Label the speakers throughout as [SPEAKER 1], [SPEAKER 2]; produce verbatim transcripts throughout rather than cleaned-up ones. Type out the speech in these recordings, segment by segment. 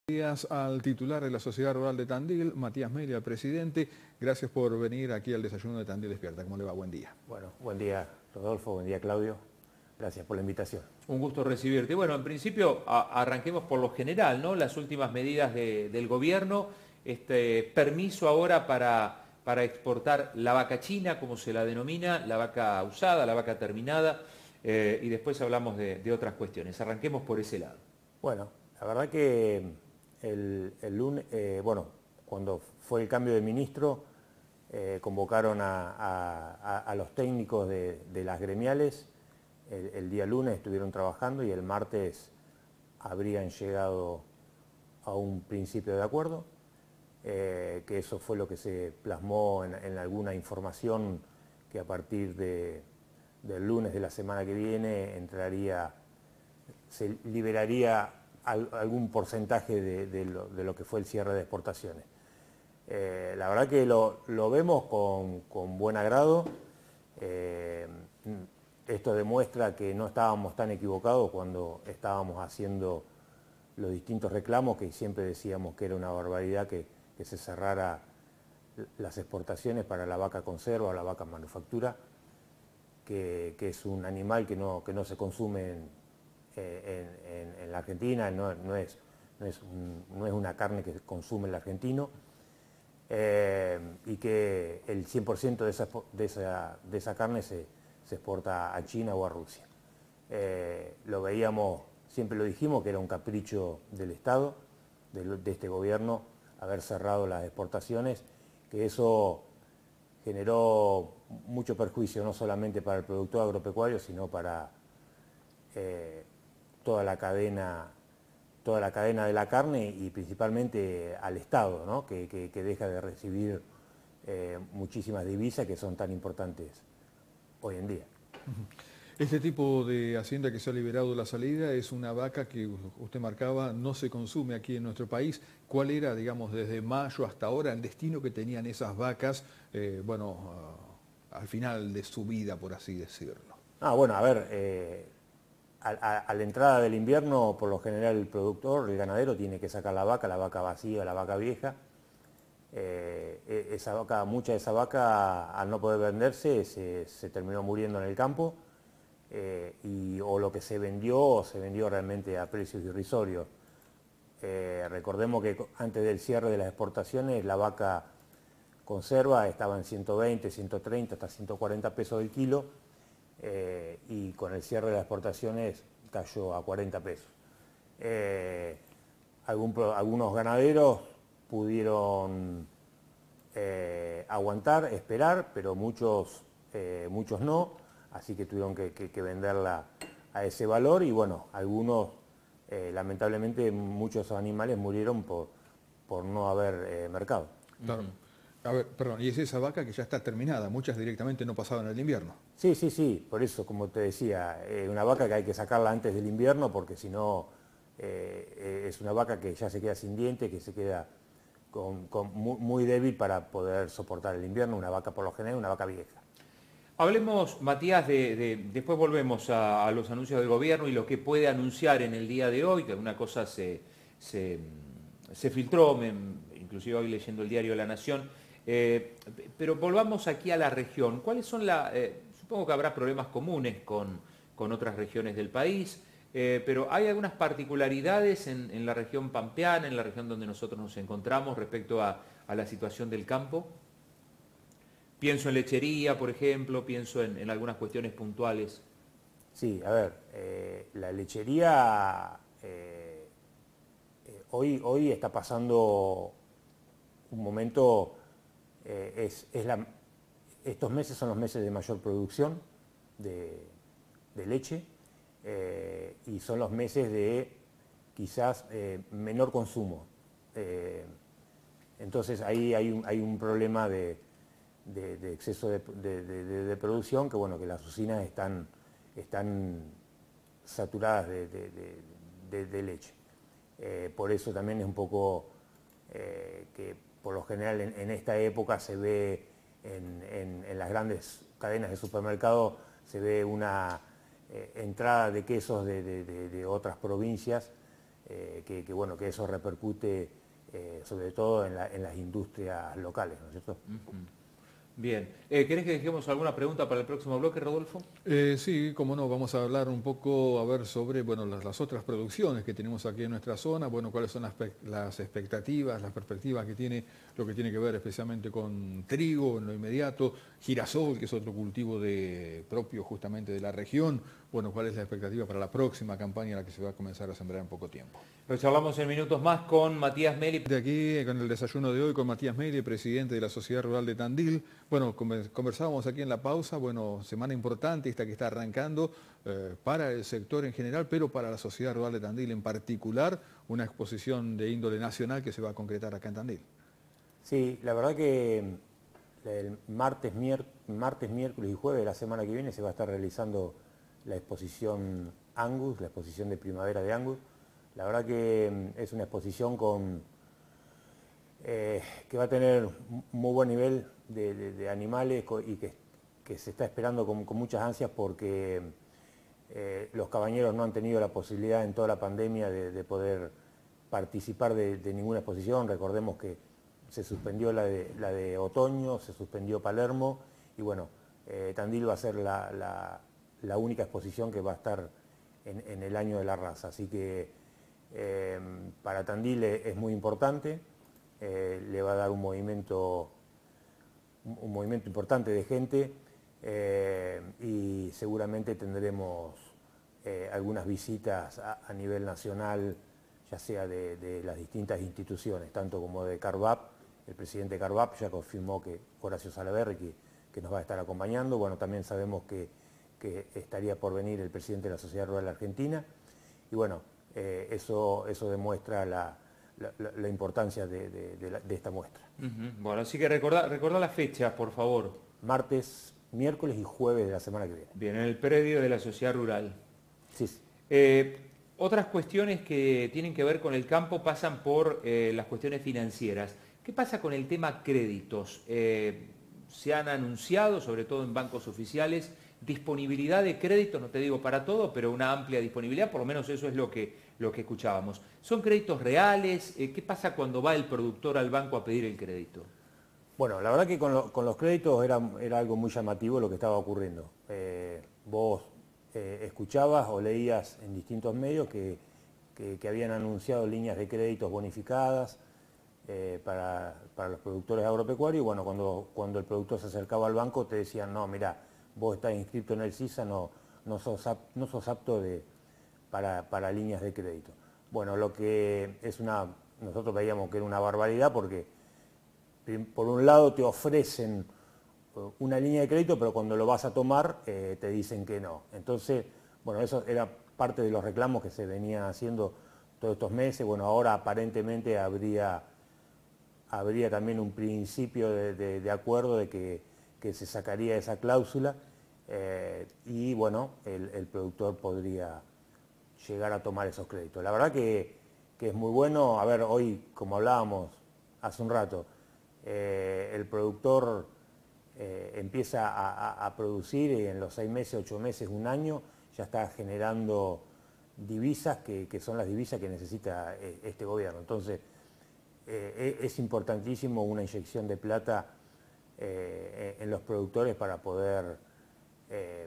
[SPEAKER 1] Días al titular de la Sociedad Rural de Tandil, Matías Melia, presidente. Gracias por venir aquí al desayuno de Tandil Despierta. ¿Cómo le va? Buen día.
[SPEAKER 2] Bueno, buen día Rodolfo, buen día Claudio. Gracias por la invitación.
[SPEAKER 3] Un gusto recibirte. Bueno, en principio a, arranquemos por lo general, ¿no? Las últimas medidas de, del gobierno, este permiso ahora para, para exportar la vaca china, como se la denomina, la vaca usada, la vaca terminada, eh, y después hablamos de, de otras cuestiones. Arranquemos por ese lado.
[SPEAKER 2] Bueno, la verdad que el, el lunes, eh, bueno, cuando fue el cambio de ministro, eh, convocaron a, a, a los técnicos de, de las gremiales. El, el día lunes estuvieron trabajando y el martes habrían llegado a un principio de acuerdo, eh, que eso fue lo que se plasmó en, en alguna información que a partir de, del lunes de la semana que viene entraría, se liberaría al, algún porcentaje de, de, lo, de lo que fue el cierre de exportaciones. Eh, la verdad que lo, lo vemos con, con buen agrado. Eh, esto demuestra que no estábamos tan equivocados cuando estábamos haciendo los distintos reclamos, que siempre decíamos que era una barbaridad que, que se cerrara las exportaciones para la vaca conserva o la vaca manufactura, que, que es un animal que no, que no se consume en, en, en, en la Argentina, no, no, es, no, es un, no es una carne que consume el argentino, eh, y que el cien por ciento de esa, de, esa, de esa carne se, se exporta a China o a Rusia. Eh, lo veíamos, siempre lo dijimos, que era un capricho del Estado, de, de este gobierno, haber cerrado las exportaciones, que eso generó mucho perjuicio no solamente para el productor agropecuario, sino para eh, toda la cadena, toda la cadena de la carne y principalmente al Estado, ¿no? que, que, que deja de recibir eh, muchísimas divisas que son tan importantes hoy en día.
[SPEAKER 1] Este tipo de hacienda que se ha liberado la salida es una vaca que usted marcaba no se consume aquí en nuestro país. ¿Cuál era, digamos, desde mayo hasta ahora el destino que tenían esas vacas, eh, bueno, uh, al final de su vida, por así decirlo?
[SPEAKER 2] Ah, bueno, a ver, eh, a, a, a la entrada del invierno, por lo general el productor, el ganadero, tiene que sacar la vaca, la vaca vacía, la vaca vieja. Eh, esa vaca, mucha de esa vaca, al no poder venderse, se, se terminó muriendo en el campo. Eh, y, o lo que se vendió, se vendió realmente a precios irrisorios. Eh, recordemos que antes del cierre de las exportaciones la vaca conserva estaba en ciento veinte, ciento treinta, hasta ciento cuarenta pesos el kilo, eh, y con el cierre de las exportaciones cayó a cuarenta pesos. Eh, algún, algunos ganaderos pudieron eh, aguantar, esperar, pero muchos, eh, muchos no. Así que tuvieron que, que, que venderla a ese valor y bueno, algunos, eh, lamentablemente muchos animales murieron por, por no haber eh, mercado.
[SPEAKER 1] Claro. A ver, perdón, y es esa vaca que ya está terminada, muchas directamente no pasaban el invierno.
[SPEAKER 2] Sí, sí, sí, por eso, como te decía, eh, una vaca que hay que sacarla antes del invierno porque si no eh, es una vaca que ya se queda sin dientes, que se queda con, con muy, muy débil para poder soportar el invierno, una vaca por lo general, una vaca vieja.
[SPEAKER 3] Hablemos, Matías, de, de, después volvemos a, a los anuncios del gobierno y lo que puede anunciar en el día de hoy, que alguna cosa se, se, se filtró, me, inclusive hoy leyendo el diario La Nación, eh, pero volvamos aquí a la región. ¿Cuáles son las, eh, supongo que habrá problemas comunes con, con otras regiones del país, eh, pero hay algunas particularidades en, en la región pampeana, en la región donde nosotros nos encontramos respecto a, a la situación del campo? Pienso en lechería, por ejemplo, pienso en, en algunas cuestiones puntuales.
[SPEAKER 2] Sí, a ver, eh, la lechería eh, eh, hoy, hoy está pasando un momento, eh, es, es la, estos meses son los meses de mayor producción de, de leche, eh, y son los meses de quizás eh, menor consumo. Eh, entonces ahí hay un, hay un problema de... De, de exceso de, de, de, de producción, que bueno, que las usinas están, están saturadas de, de, de, de leche. Eh, por eso también es un poco eh, que por lo general en, en esta época se ve en, en, en las grandes cadenas de supermercados, se ve una eh, entrada de quesos de, de, de, de otras provincias, eh, que, que, bueno, que eso repercute eh, sobre todo en, la, en las industrias locales, ¿no es cierto?
[SPEAKER 3] Uh-huh. Bien. Eh, ¿Querés que dejemos alguna pregunta para el próximo bloque, Rodolfo?
[SPEAKER 1] Eh, sí, cómo no, vamos a hablar un poco, a ver, sobre bueno, las, las otras producciones que tenemos aquí en nuestra zona, bueno, cuáles son las, las expectativas, las perspectivas que tiene, lo que tiene que ver especialmente con trigo en lo inmediato, girasol, que es otro cultivo de, propio justamente de la región, bueno, cuál es la expectativa para la próxima campaña en la que se va a comenzar a sembrar en poco tiempo.
[SPEAKER 3] Lo charlamos en minutos más con Matías Meli.
[SPEAKER 1] De aquí, con el desayuno de hoy, con Matías Meli, presidente de la Sociedad Rural de Tandil. Bueno, conversábamos aquí en la pausa, bueno, semana importante esta que está arrancando eh, para el sector en general, pero para la Sociedad Rural de Tandil en particular, una exposición de índole nacional que se va a concretar acá en Tandil.
[SPEAKER 2] Sí, la verdad que el martes, mier martes, miércoles y jueves de la semana que viene se va a estar realizando la exposición Angus, la exposición de primavera de Angus. La verdad que es una exposición con, eh, que va a tener un muy buen nivel de, de, de animales y que, que se está esperando con, con muchas ansias porque eh, los cabañeros no han tenido la posibilidad en toda la pandemia de, de poder participar de, de ninguna exposición. Recordemos que se suspendió la de, la de otoño, se suspendió Palermo y bueno, eh, Tandil va a ser la, la, la única exposición que va a estar en, en el año de la raza. Así que Eh, para Tandil es muy importante, eh, le va a dar un movimiento, un, un movimiento importante de gente eh, y seguramente tendremos eh, algunas visitas a, a nivel nacional, ya sea de, de las distintas instituciones, tanto como de Carvap. El presidente de Carvap ya confirmó que Horacio Salaverry, que, que nos va a estar acompañando. Bueno, también sabemos que, que estaría por venir el presidente de la Sociedad Rural Argentina. Y bueno, Eh, eso, eso demuestra la, la, la importancia de, de, de, la, de esta muestra.
[SPEAKER 3] Uh-huh. Bueno, así que recordá, recordá las fechas, por favor.
[SPEAKER 2] Martes, miércoles y jueves de la semana que viene.
[SPEAKER 3] Bien, en el predio de la Sociedad Rural.
[SPEAKER 2] Sí, sí.
[SPEAKER 3] Eh, otras cuestiones que tienen que ver con el campo pasan por eh, las cuestiones financieras. ¿Qué pasa con el tema créditos? Eh, se han anunciado, sobre todo en bancos oficiales, disponibilidad de créditos, no te digo para todo, pero una amplia disponibilidad, por lo menos eso es lo que, lo que escuchábamos. ¿Son créditos reales? Eh, ¿Qué pasa cuando va el productor al banco a pedir el crédito?
[SPEAKER 2] Bueno, la verdad que con, lo, con los créditos era, era algo muy llamativo lo que estaba ocurriendo. Eh, vos eh, escuchabas o leías en distintos medios que, que, que habían anunciado líneas de créditos bonificadas eh, para, para los productores agropecuarios y bueno, cuando, cuando el productor se acercaba al banco te decían, no, mirá, vos estás inscrito en el SISA, no, no, sos, apto, no sos apto de, para, para líneas de crédito. Bueno, lo que es una, nosotros veíamos que era una barbaridad porque por un lado te ofrecen una línea de crédito, pero cuando lo vas a tomar eh, te dicen que no. Entonces, bueno, eso era parte de los reclamos que se venían haciendo todos estos meses. Bueno, ahora aparentemente habría, habría también un principio de, de, de acuerdo de que, que se sacaría esa cláusula eh, y bueno, el, el productor podría llegar a tomar esos créditos. La verdad que, que es muy bueno. A ver, hoy, como hablábamos hace un rato, eh, el productor eh, empieza a, a, a producir y en los seis meses, ocho meses, un año, ya está generando divisas que, que son las divisas que necesita este gobierno. Entonces, eh, es importantísimo una inyección de plata eh, en los productores para poder eh,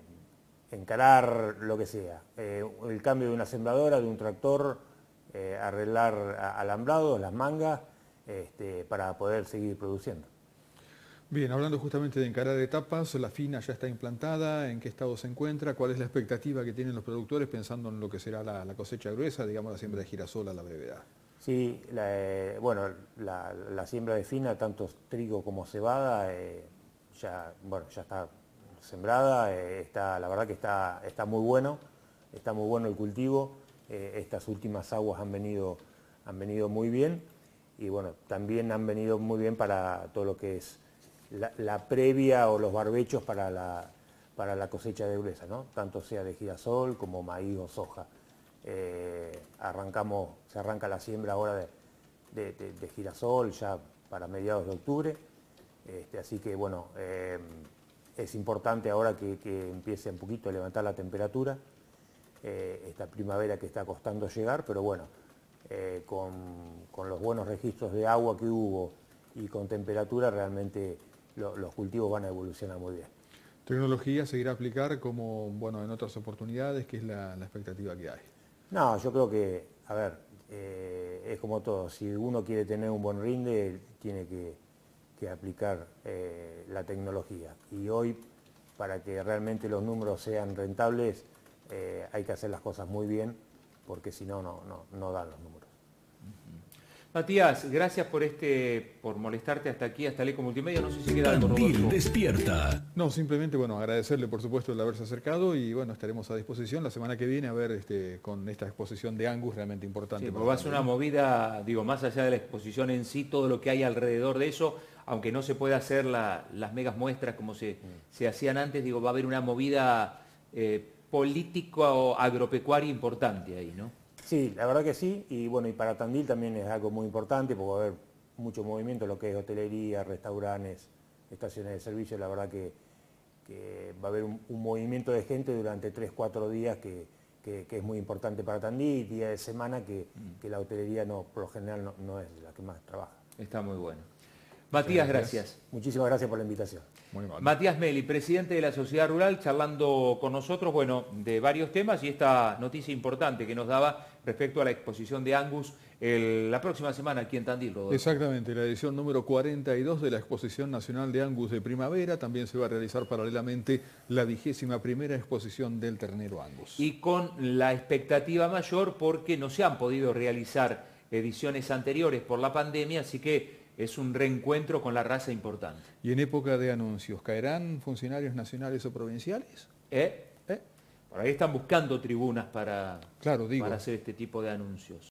[SPEAKER 2] encarar lo que sea. Eh, el cambio de una sembradora, de un tractor, eh, arreglar alambrados, las mangas, este, para poder seguir produciendo.
[SPEAKER 1] Bien, hablando justamente de encarar etapas, la fina ya está implantada, ¿en qué estado se encuentra? ¿Cuál es la expectativa que tienen los productores pensando en lo que será la, la cosecha gruesa, digamos la siembra de girasol a la brevedad?
[SPEAKER 2] Sí, la, eh, bueno, la, la siembra de fina, tanto trigo como cebada, eh, ya, bueno, ya está sembrada, eh, está, la verdad que está, está muy bueno, está muy bueno el cultivo, eh, estas últimas aguas han venido, han venido muy bien y bueno, también han venido muy bien para todo lo que es la, la previa o los barbechos para la, para la cosecha de gruesa, ¿no? Tanto sea de girasol como maíz o soja. Eh, arrancamos, se arranca la siembra ahora de, de, de, de girasol ya para mediados de octubre, este, así que bueno, eh, es importante ahora que, que empiece un poquito a levantar la temperatura, eh, esta primavera que está costando llegar, pero bueno, eh, con, con los buenos registros de agua que hubo y con temperatura, realmente lo, los cultivos van a evolucionar muy bien.
[SPEAKER 1] Tecnología seguirá a aplicar como bueno, en otras oportunidades, que es la, la expectativa que hay.
[SPEAKER 2] No, yo creo que, a ver, eh, es como todo, si uno quiere tener un buen rinde, tiene que, que aplicar eh, la tecnología. Y hoy, para que realmente los números sean rentables, eh, hay que hacer las cosas muy bien, porque si no, no, no, no dan los números.
[SPEAKER 3] Matías, gracias por este, por molestarte hasta aquí, hasta el Eco Multimedia. No sé si queda algo,
[SPEAKER 4] Tandil
[SPEAKER 3] Rodolfo.
[SPEAKER 4] despierta.
[SPEAKER 1] No, simplemente bueno, agradecerle por supuesto el haberse acercado y bueno, estaremos a disposición la semana que viene a ver este, con esta exposición de Angus realmente importante.
[SPEAKER 3] Sí,
[SPEAKER 1] para
[SPEAKER 3] pues va a ser
[SPEAKER 1] Tandil.
[SPEAKER 3] una movida, digo, más allá de la exposición en sí, todo lo que hay alrededor de eso, aunque no se pueda hacer la, las megas muestras como se, se hacían antes, digo, va a haber una movida eh, política o agropecuaria importante ahí, ¿no?
[SPEAKER 2] Sí, la verdad que sí, y bueno, y para Tandil también es algo muy importante, porque va a haber mucho movimiento, lo que es hotelería, restaurantes, estaciones de servicio, la verdad que, que va a haber un, un movimiento de gente durante tres, cuatro días que, que, que es muy importante para Tandil, día de semana que, mm. que la hotelería no, por lo general no, no es la que más trabaja.
[SPEAKER 3] Está muy bueno. Matías, gracias.
[SPEAKER 2] gracias. Muchísimas gracias por la invitación.
[SPEAKER 1] Muy mal.
[SPEAKER 3] Matías Meli, presidente de la Sociedad Rural, charlando con nosotros, bueno, de varios temas y esta noticia importante que nos daba respecto a la exposición de Angus el, la próxima semana aquí en Tandil, Rodolfo.
[SPEAKER 1] Exactamente, la edición número cuarenta y dos de la Exposición Nacional de Angus de Primavera. También se va a realizar paralelamente la vigésima primera exposición del ternero Angus.
[SPEAKER 3] Y con la expectativa mayor porque no se han podido realizar ediciones anteriores por la pandemia, así que es un reencuentro con la raza importante.
[SPEAKER 1] Y en época de anuncios, ¿caerán funcionarios nacionales o provinciales?
[SPEAKER 3] ¿Eh? ¿Eh? Por ahí están buscando tribunas para,
[SPEAKER 1] claro, digo.
[SPEAKER 3] para hacer este tipo de anuncios.